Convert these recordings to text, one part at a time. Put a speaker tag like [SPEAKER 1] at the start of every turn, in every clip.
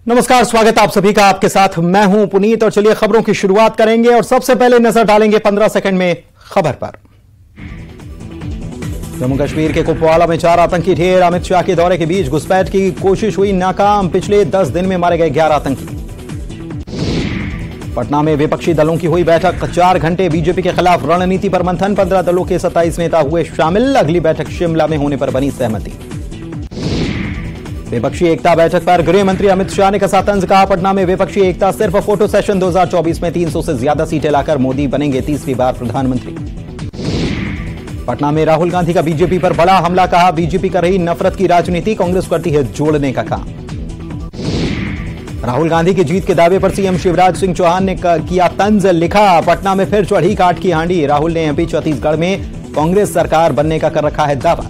[SPEAKER 1] नमस्कार, स्वागत आप सभी का। आपके साथ मैं हूं पुनीत और चलिए खबरों की शुरुआत करेंगे और सबसे पहले नजर डालेंगे 15 सेकंड में खबर पर। जम्मू कश्मीर के कुपवाड़ा में 4 आतंकी ढेर। अमित शाह के दौरे के बीच घुसपैठ की कोशिश हुई नाकाम। पिछले 10 दिन में मारे गए 11 आतंकी। पटना में विपक्षी दलों की हुई बैठक। 4 घंटे बीजेपी के खिलाफ रणनीति पर मंथन। 15 दलों के 27 नेता हुए शामिल। अगली बैठक शिमला में होने पर बनी सहमति। विपक्षी एकता बैठक पर गृह मंत्री अमित शाह ने कसा तंज। कहा, पटना में विपक्षी एकता सिर्फ फोटो सेशन। 2024 में 300 से ज्यादा सीटें लाकर मोदी बनेंगे तीसरी बार प्रधानमंत्री। पटना में राहुल गांधी का बीजेपी पर बड़ा हमला। कहा, बीजेपी कर रही नफरत की राजनीति, कांग्रेस करती है जोड़ने का काम। राहुल गांधी की जीत के दावे पर सीएम शिवराज सिंह चौहान ने किया तंज। लिखा, पटना में फिर चढ़ी काट की हांडी। राहुल ने एमपी छत्तीसगढ़ में कांग्रेस सरकार बनने का कर रखा है दावा।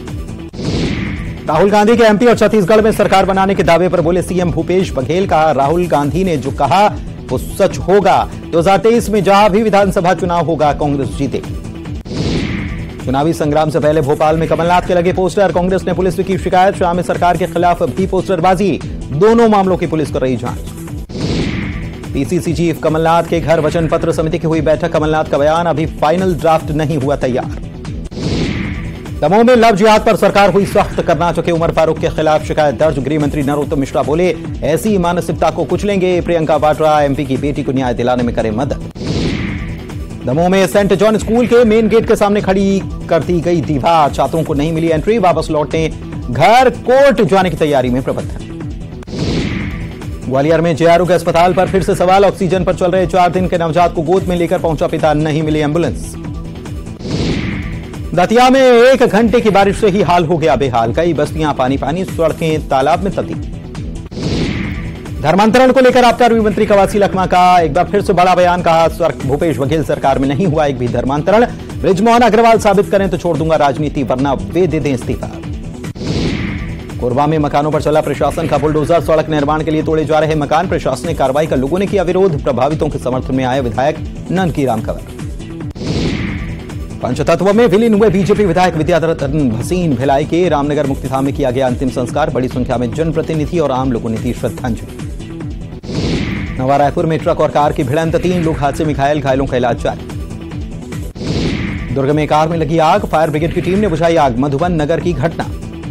[SPEAKER 1] राहुल गांधी के एमपी और छत्तीसगढ़ में सरकार बनाने के दावे पर बोले सीएम भूपेश बघेल। कहा, राहुल गांधी ने जो कहा वो सच होगा। 2023 में जहां भी विधानसभा चुनाव होगा कांग्रेस जीतेगी। चुनावी संग्राम से पहले भोपाल में कमलनाथ के लगे पोस्टर। कांग्रेस ने पुलिस की शिकायत। शाह में सरकार के खिलाफ भी पोस्टरबाजी। दोनों मामलों की पुलिस कर रही जांच। पीसीसी चीफ कमलनाथ के घर वचन पत्र समिति की हुई बैठक। कमलनाथ का बयान, अभी फाइनल ड्राफ्ट नहीं हुआ तैयार। दमोह में लव जिहाद पर सरकार हुई सख्त। कर्नाटक के उमर फारूक के खिलाफ शिकायत दर्ज। गृह मंत्री नरोत्तम मिश्रा बोले, ऐसी मानसिकता को कुचलेंगे। प्रियंका वाड्रा एमपी की बेटी को न्याय दिलाने में करे मदद। दमोह में सेंट जॉन स्कूल के मेन गेट के सामने खड़ी कर दी गई दीवार। छात्रों को नहीं मिली एंट्री। वापस लौटने घर कोर्ट जाने की तैयारी में प्रबंधन। ग्वालियर में जेआरओ के अस्पताल पर फिर से सवाल। ऑक्सीजन पर चल रहे 4 दिन के नवजात को गोद में लेकर पहुंचा पिता, नहीं मिली एम्बुलेंस। दतिया में 1 घंटे की बारिश से ही हाल हो गया बेहाल। कई बस्तियां पानी पानी, सड़कें तालाब में तब्दील। धर्मांतरण को लेकर आबकारी मंत्री कवासी लखमा का एक बार फिर से बड़ा बयान। कहा, भूपेश बघेल सरकार में नहीं हुआ एक भी धर्मांतरण। बृजमोहन अग्रवाल साबित करें तो छोड़ दूंगा राजनीति, वरना वे दे दें इस्तीफा। कोरबा में मकानों पर चला प्रशासन का बुलडोजर। सड़क निर्माण के लिए तोड़े जा रहे मकान। प्रशासनिक कार्रवाई का लोगों ने किया विरोध। प्रभावितों के समर्थन में आए विधायक ननकी राम कंवर। पंचतत्व में विलीन हुए बीजेपी विधायक विद्यारतन भसीन भिलाई के रामनगर मुक्तिधाम में किया गया अंतिम संस्कार। बड़ी संख्या में जनप्रतिनिधि और आम लोगों ने दी श्रद्धांजलि। नवा रायपुर में ट्रक और कार की भिड़ंत। 3 लोग हादसे में घायल, घायलों का इलाज जारी। दुर्ग में कार में लगी आग। फायर ब्रिगेड की टीम ने बुझाई आग। मधुबन नगर की घटना।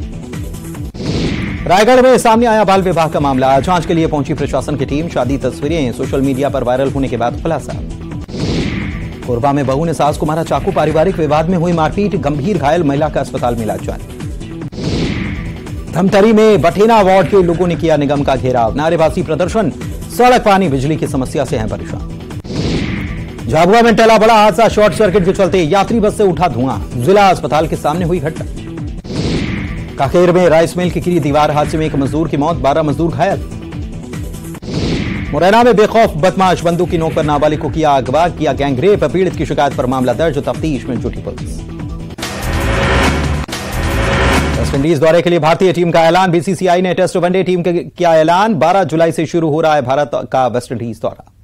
[SPEAKER 1] रायगढ़ में सामने आया बाल विवाह का मामला। जांच के लिए पहुंची प्रशासन की टीम। शादी तस्वीरें सोशल मीडिया पर वायरल होने के बाद खुलासा। कोरबा में बहू ने सास को मारा चाकू। पारिवारिक विवाद में हुई मारपीट। गंभीर घायल महिला का अस्पताल में इलाज जारी। धमतरी में बठेना वार्ड के लोगों ने किया निगम का घेराव। नारेबाजी प्रदर्शन। सड़क पानी बिजली की समस्या से हैं परेशान। झाबुआ में टला बड़ा हादसा। शॉर्ट सर्किट के चलते यात्री बस से उठा धुआं। जिला अस्पताल के सामने हुई घटना। काकेर में राइस मिल की गिरी दीवार। हादसे में 1 मजदूर की मौत, 12 मजदूर घायल। मुरैना में बेखौफ बदमाश बंदूक की नोक पर नाबालिग को किया अगवा। किया गैंगरेप। पीड़ित की शिकायत पर मामला दर्ज। तफ्तीश में जुटी पुलिस। वेस्टइंडीज दौरे के लिए भारतीय टीम का ऐलान। बीसीसीआई ने टेस्ट वनडे टीम का किया ऐलान। 12 जुलाई से शुरू हो रहा है भारत का वेस्टइंडीज दौरा।